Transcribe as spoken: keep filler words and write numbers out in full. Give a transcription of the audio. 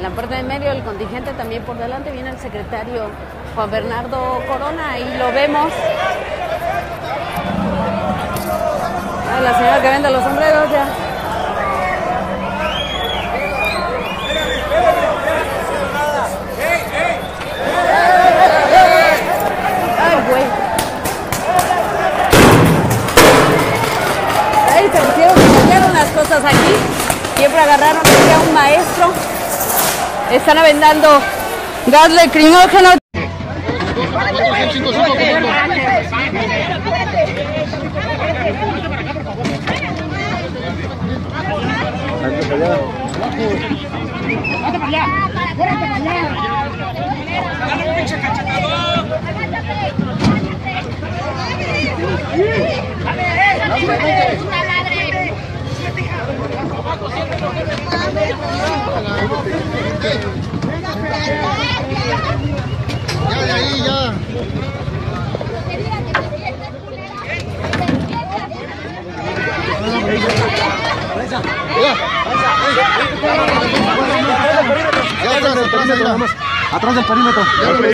En la parte de medio del contingente, también por delante, viene el secretario Juan Bernardo Corona, ahí lo vemos. Ah, la señora que vende los sombreros ya. Ay, güey. Ay, se pusieron que cambiaron las cosas aquí. Siempre agarraron a un maestro. Están aventando gas lacrimógeno. Ya de ahí, ya. Ya atrás, atrás del perímetro.